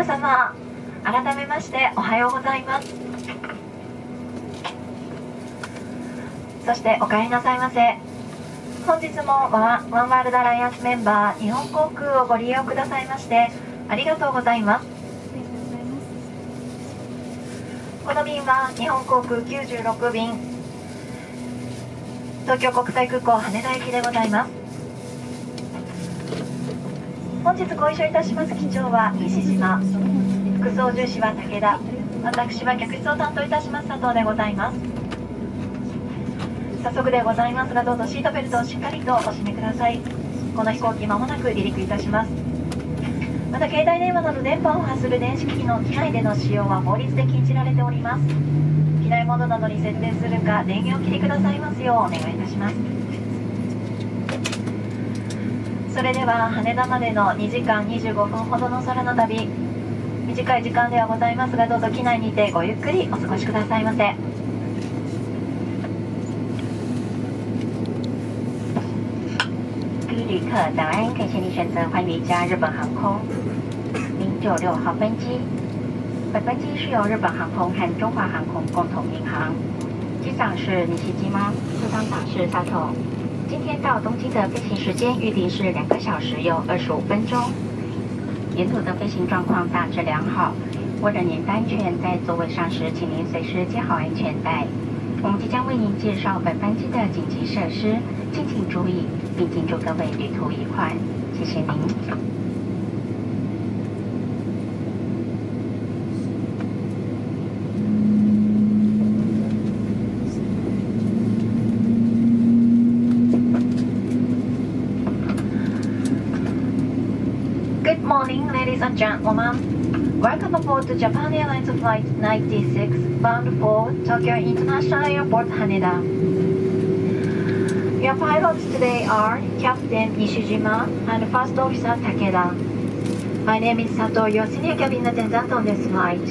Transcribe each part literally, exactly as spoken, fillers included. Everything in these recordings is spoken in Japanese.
皆様、改めましておはようございます。そしてお帰りなさいませ。本日もワンワールドアライアンスメンバー日本航空をご利用くださいましてありがとうございます。この便は日本航空きゅうじゅうろく便、東京国際空港羽田行きでございます。本日ご一緒いたします機長は西島、副操縦士は武田、私は客室を担当いたします佐藤でございます。早速でございますが、どうぞシートベルトをしっかりとお締めください。この飛行機まもなく離陸いたします。また携帯電話など電波を発する電子機器の機内での使用は法律で禁じられております。機内モードなどに設定するか電源を切りくださいますようお願いいたします。それでは羽田までのにじかんにじゅうごふんほどの空の旅、短い時間ではございますが、どうぞ機内にてごゆっくりお過ごしくださいませ。 各位旅客早安，感谢您选择寰宇家日本航空零九六号班机。本班机是由日本航空和中华航空共同民航，机长是西西吗？副舱长是萨头。今天到东京的飞行时间预定是两个小时又二十五分钟，沿途的飞行状况大致良好。为了您的安全，在座位上时，请您随时系好安全带。我们即将为您介绍本班机的紧急设施，敬请注意，并敬祝各位旅途愉快。谢谢您。 Good morning, ladies and gentlemen. Welcome aboard to Japan Airlines Flight ninety-six, bound for Tokyo International Airport, Haneda. Your pilots today are Captain Ishijima and First Officer Takeda. My name is Sato, your senior cabin attendant on this flight.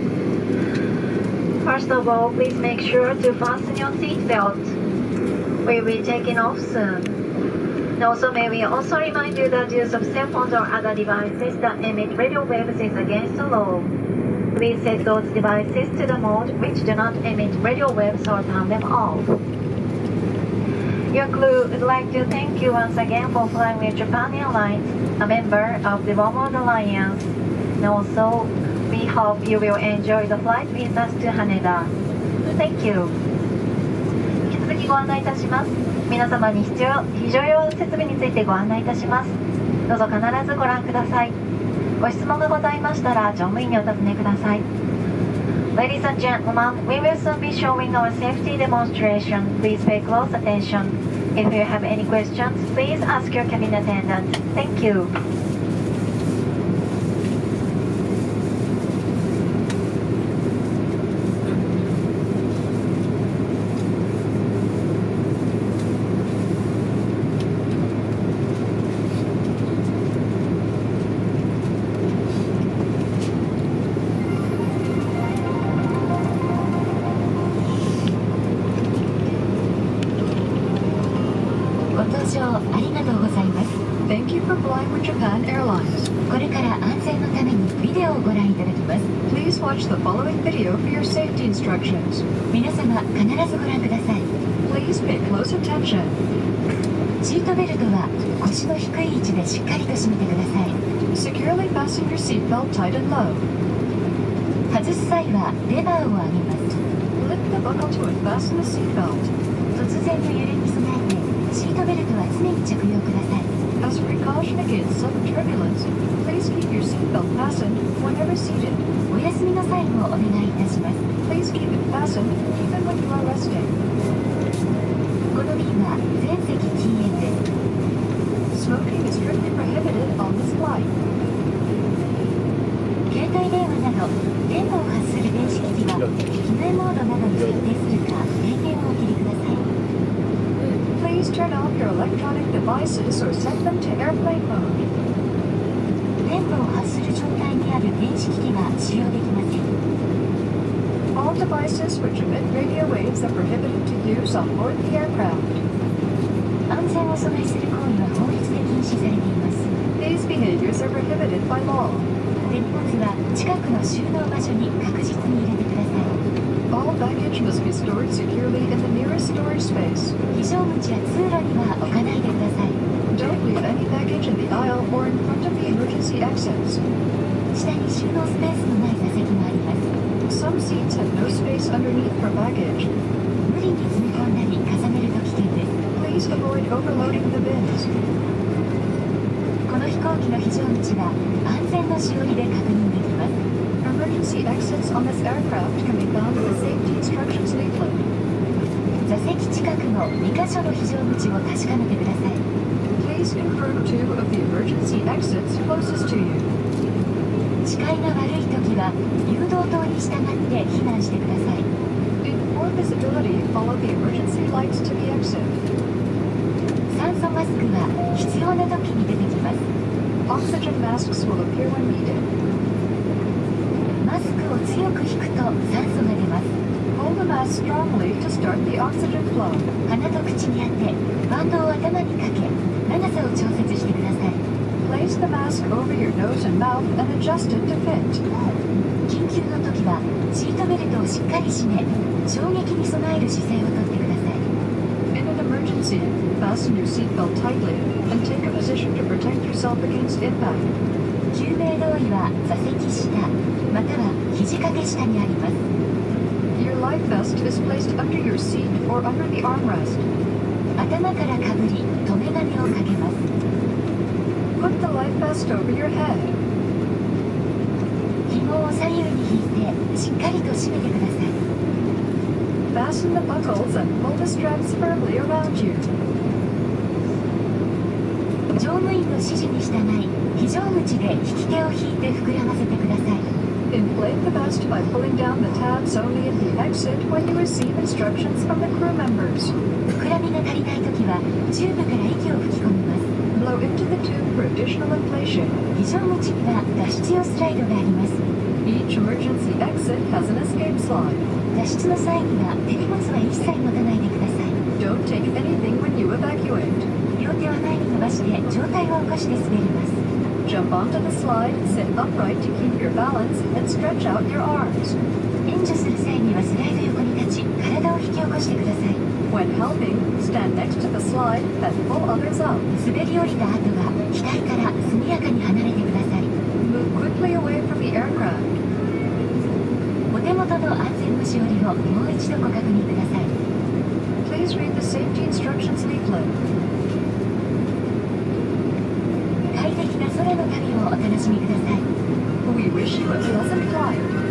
First of all, please make sure to fasten your seatbelt. We will be taking off soon. And also, may we also remind you that use of cell phones or other devices that emit radio waves is against the law. Please set those devices to the mode which do not emit radio waves or turn them off. Your crew would like to thank you once again for flying with Japan Airlines, a member of the One World Alliance. And also, we hope you will enjoy the flight with us to Haneda. Thank you. 引き続きご案内いたします。皆様に必要、非常用設備についてご案内いたします。どうぞ必ずご覧ください。ご質問がございましたら乗務員にお尋ねください。Ladies and gentlemen, we will soon be showing our safety demonstration. Please pay close attention. If you have any questions, please ask your cabin attendant. Thank you. Thank you for flying with Japan Airlines. これから安全のためにビデオをご覧いただきます。 Please watch the following video for your safety instructions. 皆様必ずご覧ください。 Please pay close attention. シートベルトは腰の低い位置でしっかりと締めてください。 Securely fasten your seatbelt tight and low. 外す際はレバーを上げます。 Lift the buckle to unfasten the seatbelt. 突然の揺れに備えてシートベルトは常に着用ください。 As a precaution against sudden turbulence, please keep your seatbelt fastened whenever seated. お休みの際もお願いいたします。 Please keep it fastened even when you are resting. この便は全席禁煙です。 Smoking is strictly prohibited on this flight. 携帯電話など電波を発する電子機器は機内モードなどに設定するか電源をお切りください。 Please turn off your electronic devices or set them to airplane mode. 電波を発する状態にある電子機器は使用できません。 All devices which emit radio waves are prohibited to use on board the aircraft. 安全を阻害する行為は法律で禁止されています。 The These behaviors are prohibited by law. 手荷物は近くの収納場所に確実に入れてください。 All baggage must be stored securely in the nearest storage space. 非常口や通路には置かないでください。 Don't leave any baggage in the aisle or in front of the emergency exits. 下に収納スペースのない座席もあります。 Some seats have no space underneath for baggage. 無理に積み込んだり重ねると危険です。 Please avoid overloading the bins. この飛行機の非常口は安全のしおりで確認できます。 Emergency exits on this aircraft can be found in the safety instructions leaflet. 座席近くのにか所の非常口を確かめてください。 Please confirm two of the emergency exits closest to you. 視界が悪い時は誘導灯に従って避難してください。 In poor visibility, follow the emergency lights to the exit. 酸素マスクは必要な時に出てきます。 Oxygen masks will appear when needed. マスクを強く引くと酸素が出ます。 Hold the mask strongly to start the oxygen flow. 鼻と口に当て、バンドを頭にかけ、長さを調節してください。 Place the mask over your nose and mouth and adjust it to fit. 緊急の時はシートベルトをしっかり締め、衝撃に備える姿勢をとってください。 In an emergency, fasten your seatbelt tightly and take a position to protect yourself against impact. 救命胴衣は座席下、または肘掛け下にあります。 Your life vest is placed under your seat or under the armrest. 頭からかぶり、留め金をかけます。 Put the life vest over your head. 紐を左右に引いてしっかりと締めてください。 Fasten the buckles and pull the straps firmly around you. 乗務員の指示に従い、非常口で引き手を引いて膨らませてください。 Inflate the vest by pulling down the tabs only at the exit when you receive instructions from the crew members. 膨らみが足りないときはチューブから息を吹き込みます。 Blow into the tube for additional inflation. 非常口には脱出用スライドがあります。 Each emergency exit has an escape slide. 脱出の際には手荷物は一切持たないでください。 Don't take anything when you evacuate. 両手は前に伸ばして上体を起こして滑ります。 Jump onto the slide, sit upright to keep your balance, and stretch out your arms. 援助する際にはスライド横に立ち、体を引き起こしてください。 When helping, stand next to the slide and pull others up. 滑り降りた後は機体から速やかに離れてください。 Move quickly away from the aircraft. お手元の安全のしおりをもう一度ご確認ください。 Please read the safety instructions leaflet. 快適な空の旅をお楽しみください。 We wish you a pleasant flight.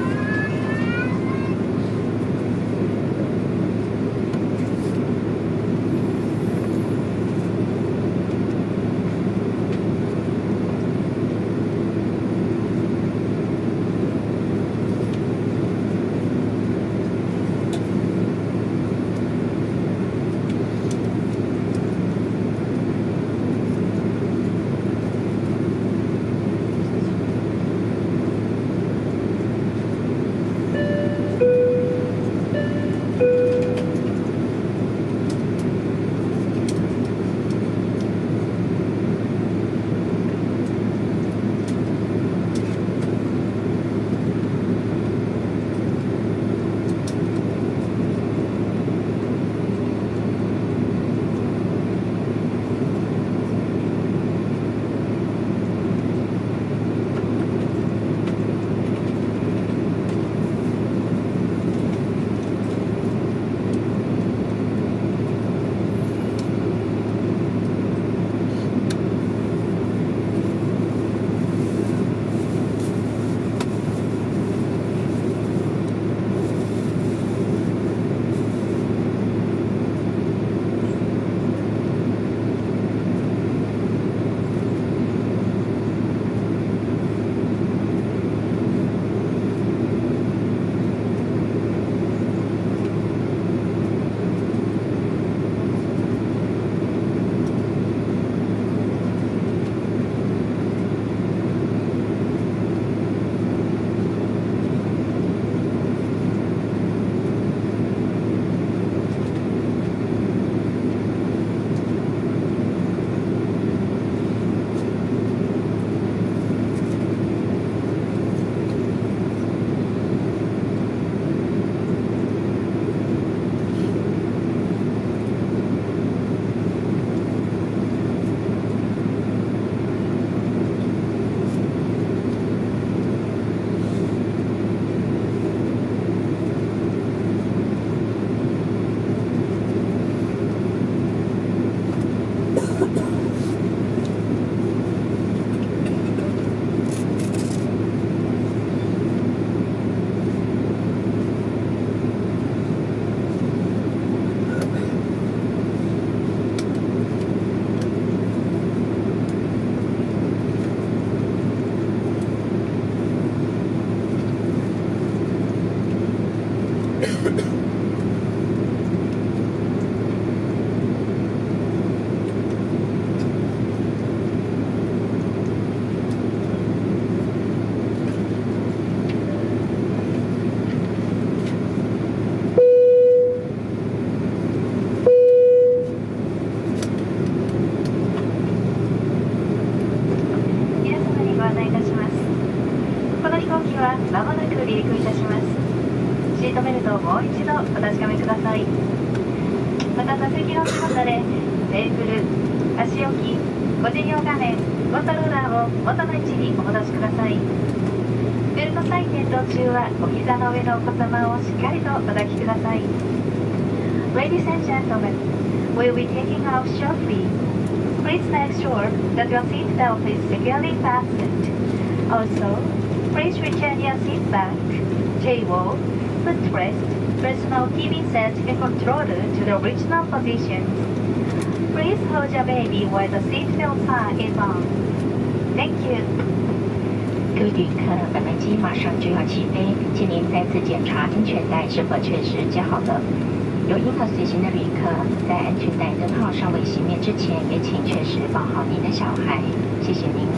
た座席の背もたれ、テーブル、足置き、ご事業画面、コントローラーを元の位置にお戻しください。ベルトサイン点灯中はお膝の上のお子様をしっかりとお抱きください。Ladies and gentlemen, we'll be taking off shortly. Please make sure that your seat belt is securely fastened. Also, please return your seat back, table, footrest, personal T V set and controller to the original positions. Please hold your baby while the seat belts are in on. Thank you. 各位旅客，本班机马上就要起飞，请您再次检查安全带是否确实系好了。有婴儿随行的旅客，在安全带灯号尚未熄灭之前，也请确实抱好您的小孩。谢谢您。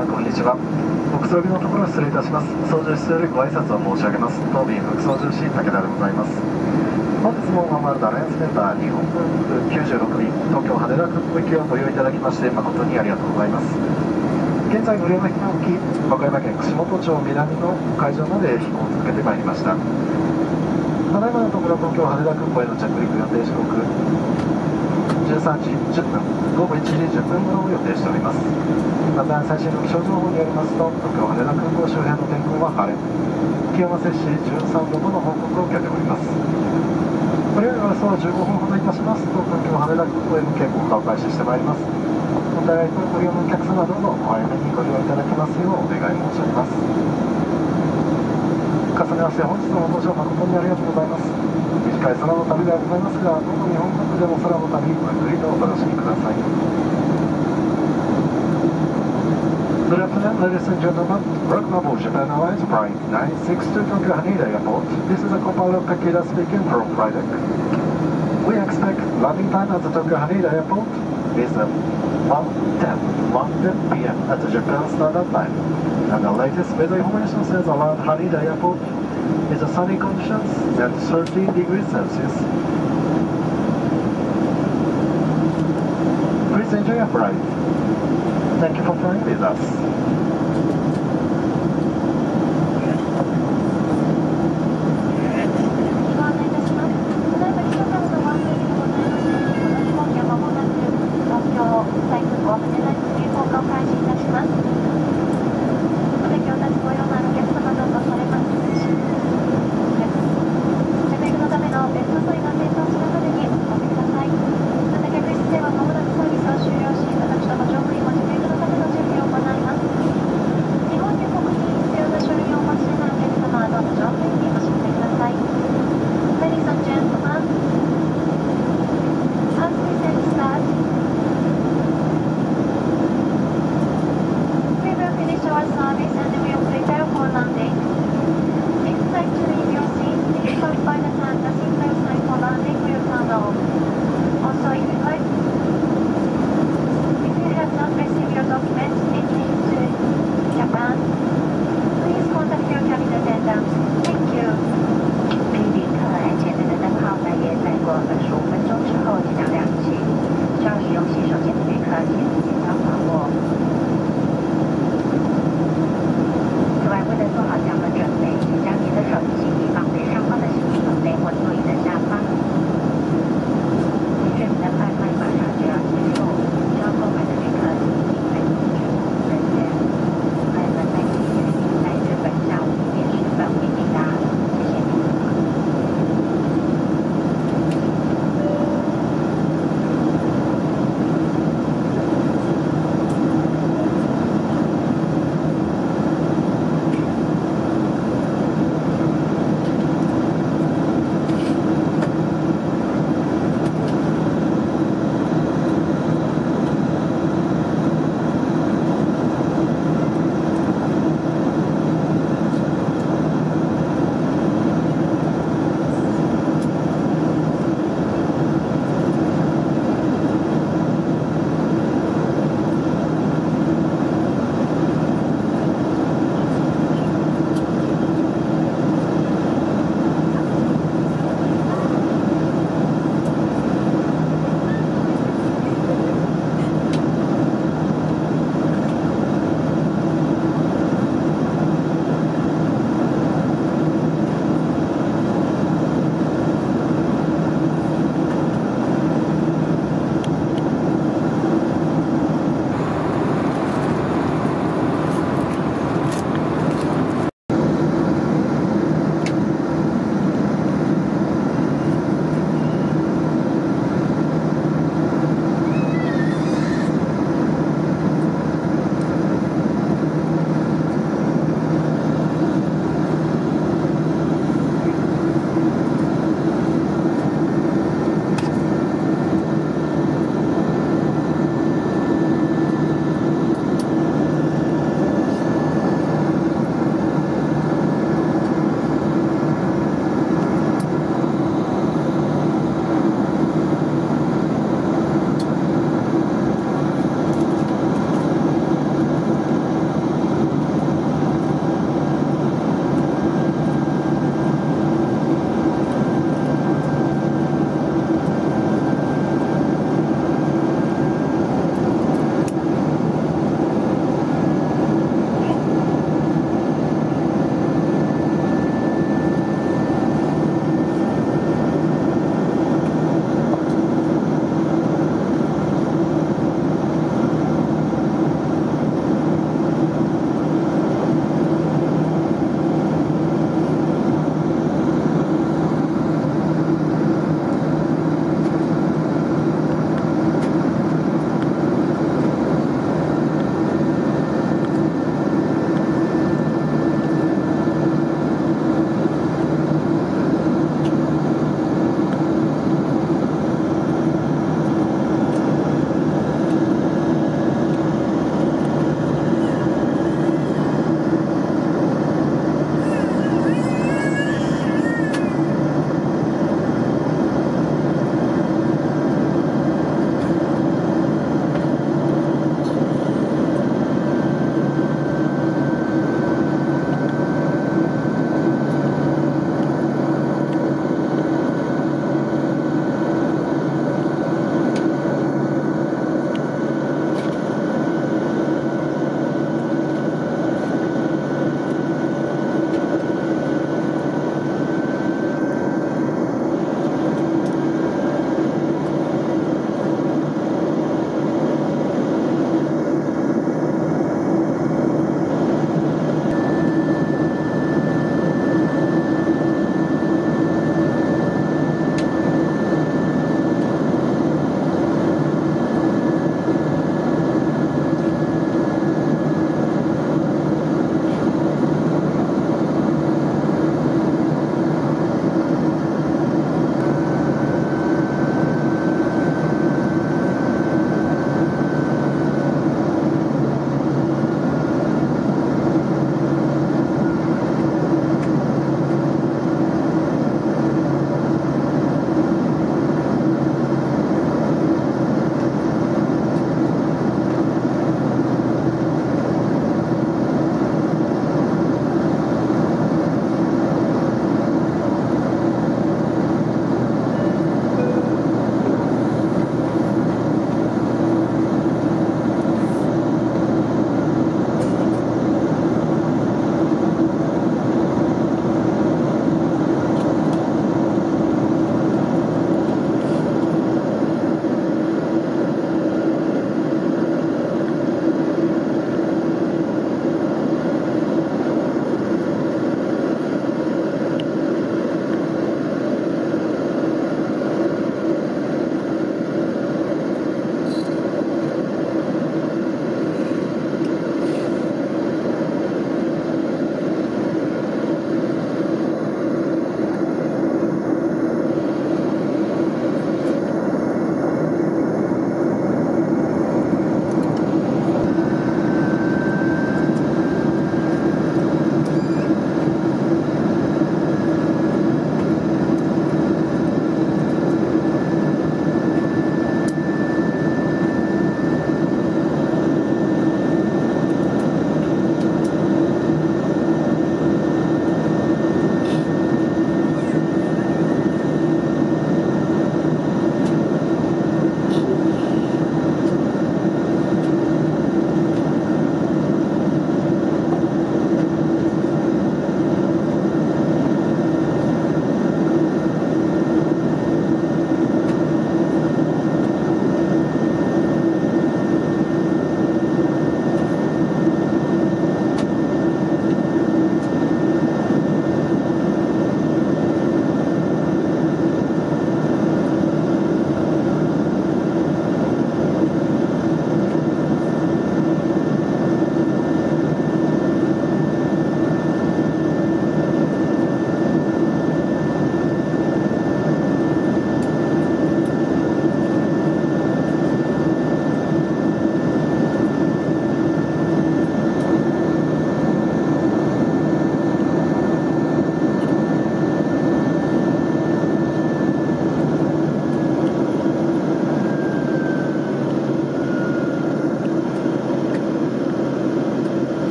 様こんにちは。おくつろぎのところ失礼いたします。操縦室よりご挨拶を申し上げます。当便副操縦士武田でございます。本日もワンワールドアライアンスメンバー日本分きゅうじゅうろく便東京羽田空港行きをご利用いただきまして誠にありがとうございます。現在無料の飛行機和歌山県串本町南の会場まで飛行を続けてまいりました。ただいまのところ東京羽田空港への着陸予定時刻じゅうさんじじゅっぷん、ごごいちじじゅっぷん頃を予定しております。また最新の気象情報によりますと東京羽田空港周辺の天候は晴れ、気温は摂氏じゅうさんどとの報告を受けております。これよりおよそじゅうごふんほどいたしますと東京羽田空港へ向け降下を開始してまいります。お互いとご利用のお客様どうぞお早めにご利用いただきますようお願い申し上げます。重ねまして本日のご乗車誠にありがとうございます。短い空の旅ではございますが、どうぞ日本国でも空の旅ごゆっくりとお楽しみください。Good afternoon, ladies and gentlemen. Welcome aboard Japan Airlines Flight nine six two Tokyo Haneda Airport. This is a co-pilot Takeda speaking from flight deck. We expect landing time at the Tokyo Haneda Airport is one ten p m at the Japan Standard Time. And the latest weather information says around Haneda Airport is a sunny conditions at thirteen degrees Celsius. Please enjoy your flight. Thank you for flying with us. ご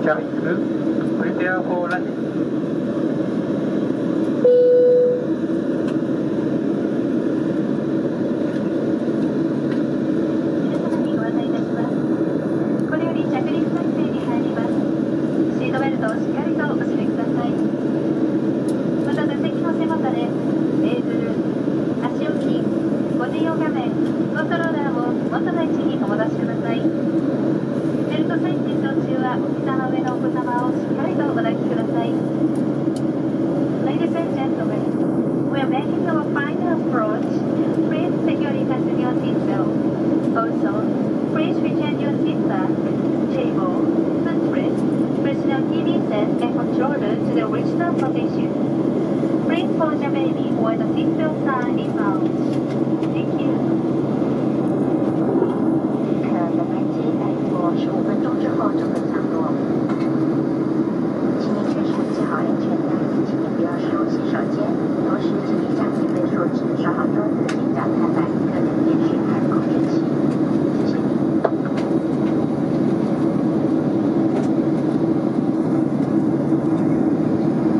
Cabins, prepare for landing.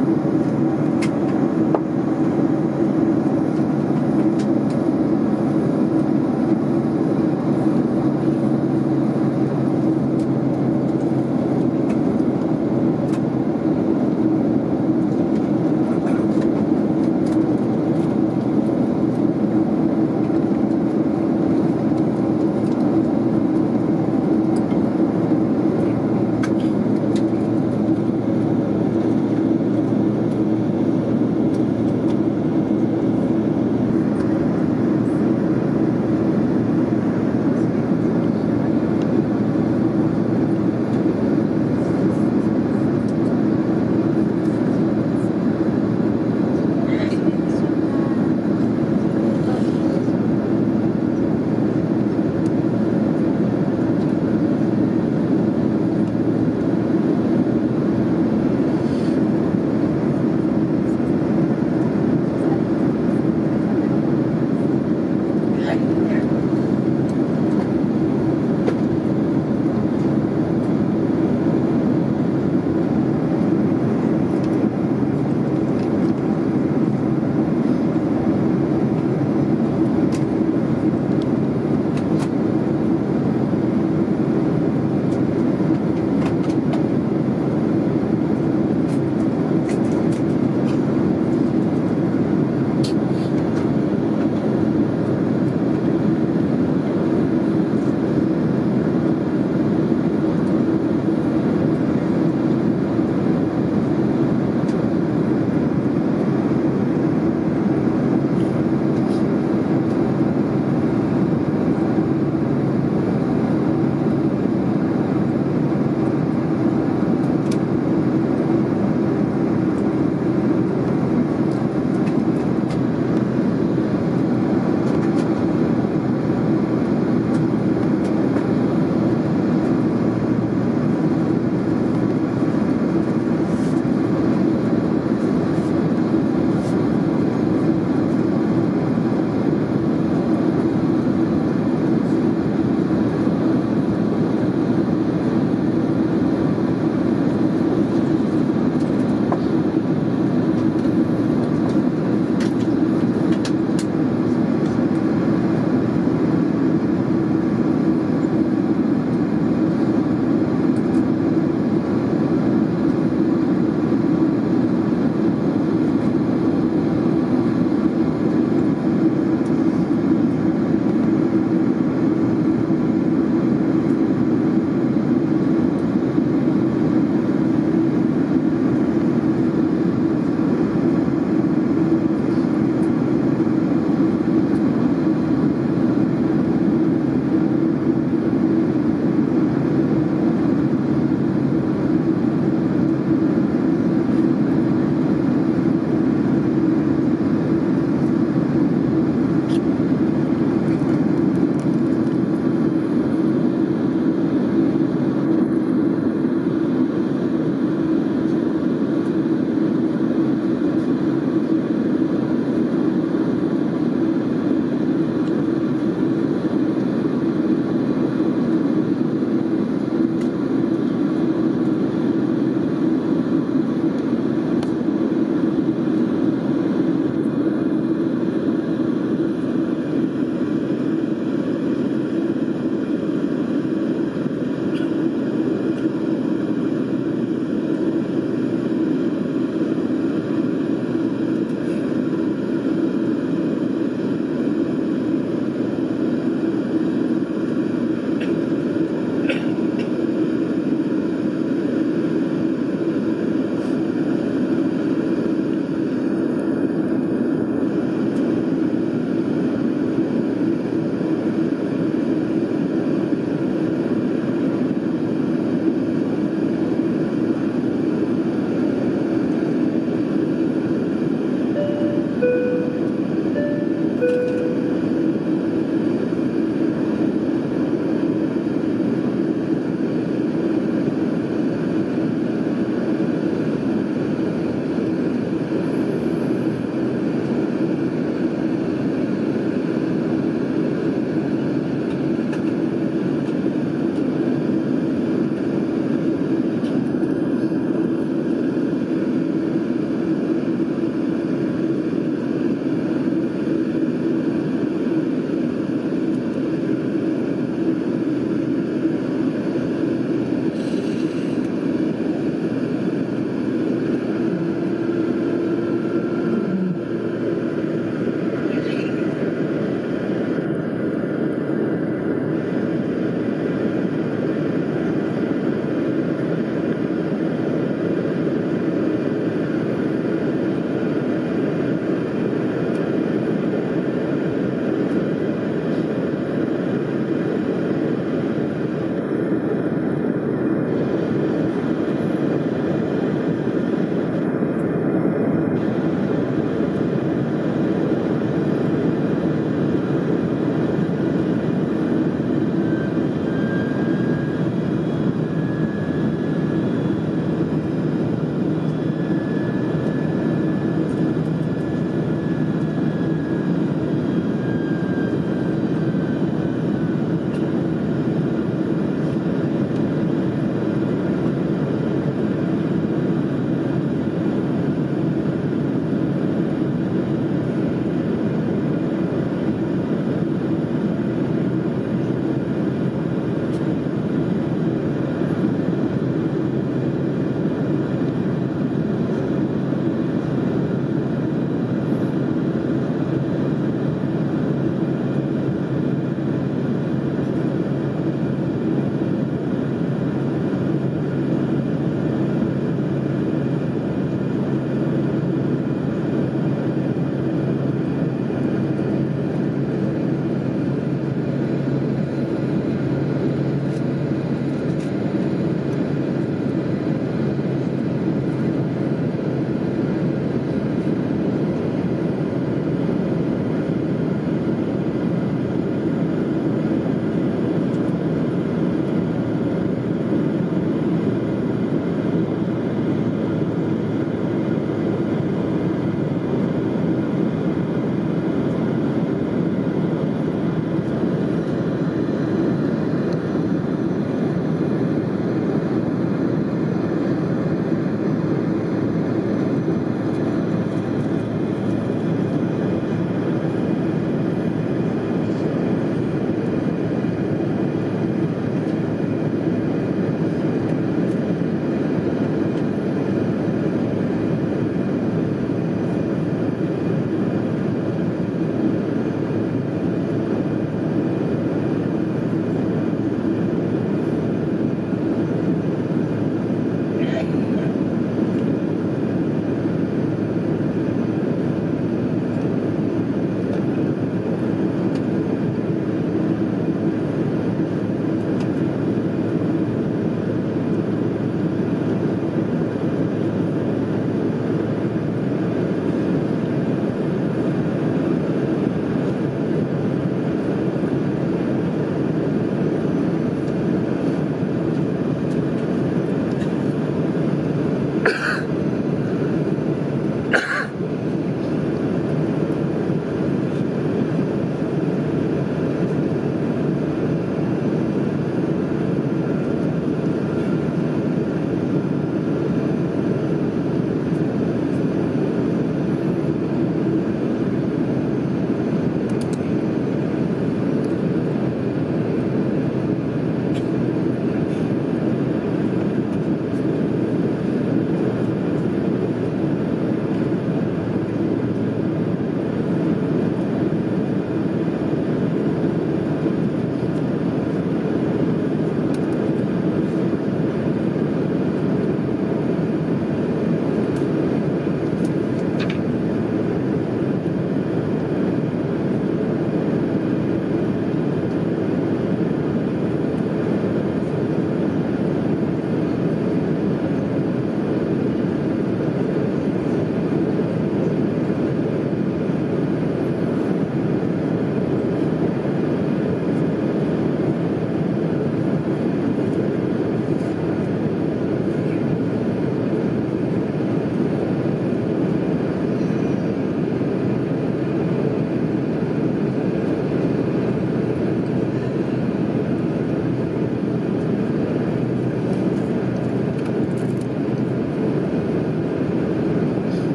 「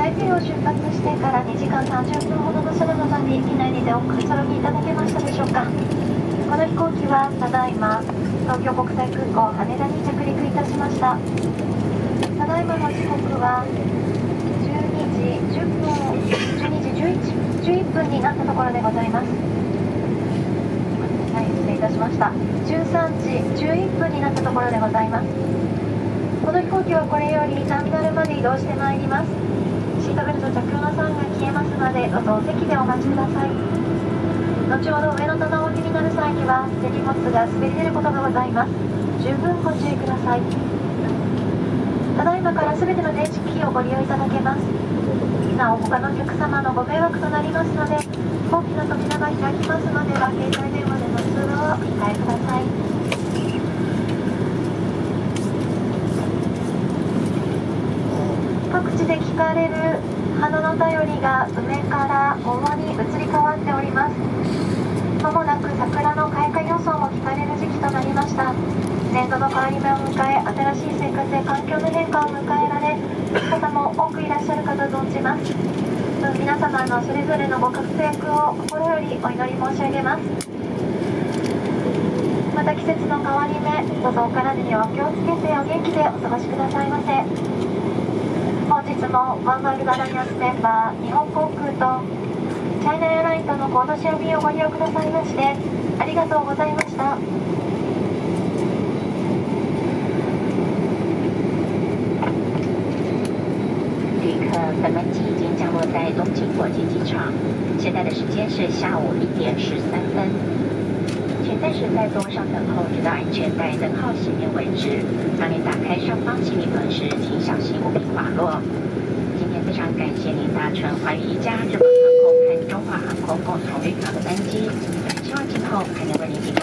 台北を出発してからにじかんさんじゅっぷんほどの空の旅、機内にておくつろぎいただけましたでしょうか。この飛行機はただいま東京国際空港羽田に着陸いたしました。ただいまの時刻はじゅうにじじゅっぷん、じゅうにじじゅういち、じゅういっぷんになったところでございます。はい、失礼いたしました。じゅうさんじじゅういっぷんになったところでございます。この飛行機はこれよりターミナルまで移動してまいります。シートベルト着用のサインが消えますので、どうぞお席でお待ちください。後ほど上の棚をお気になる際には手荷物が滑り出ることがございます。十分ご注意ください。ただいまから全ての電子機器をご利用いただけます。なお他のお客様のご迷惑となりますので、飛行機の扉が開きますのでは携帯電話での通話をお控えください。各地で聞かれる花の便りが梅から桃に移り変わっております。まもなく桜の開花予想も聞かれる時期となりました。年度の変わり目を迎え、新しい生活や環境の変化を迎えられる方も多くいらっしゃるかと存じます。皆様のそれぞれのご活躍を心よりお祈り申し上げます。また季節の変わり目、どうぞお体にお気をつけてお元気でお過ごしくださいませ。本日もワンワールドアライアンスメンバー日本航空とチャイナエアラインとのコードシェア便をご利用くださいましてありがとうございました。 旅客，本班机已经降落在东京国际机场，现在的时间是下午一点十三分。请暂时在座上等候，直到安全带灯号熄灭为止。当您打开上方行李门时，请小心物品滑落。今天非常感谢您搭乘寰宇一家、日本航空和中华航空共同旅客的班机，希望今后还能为您提供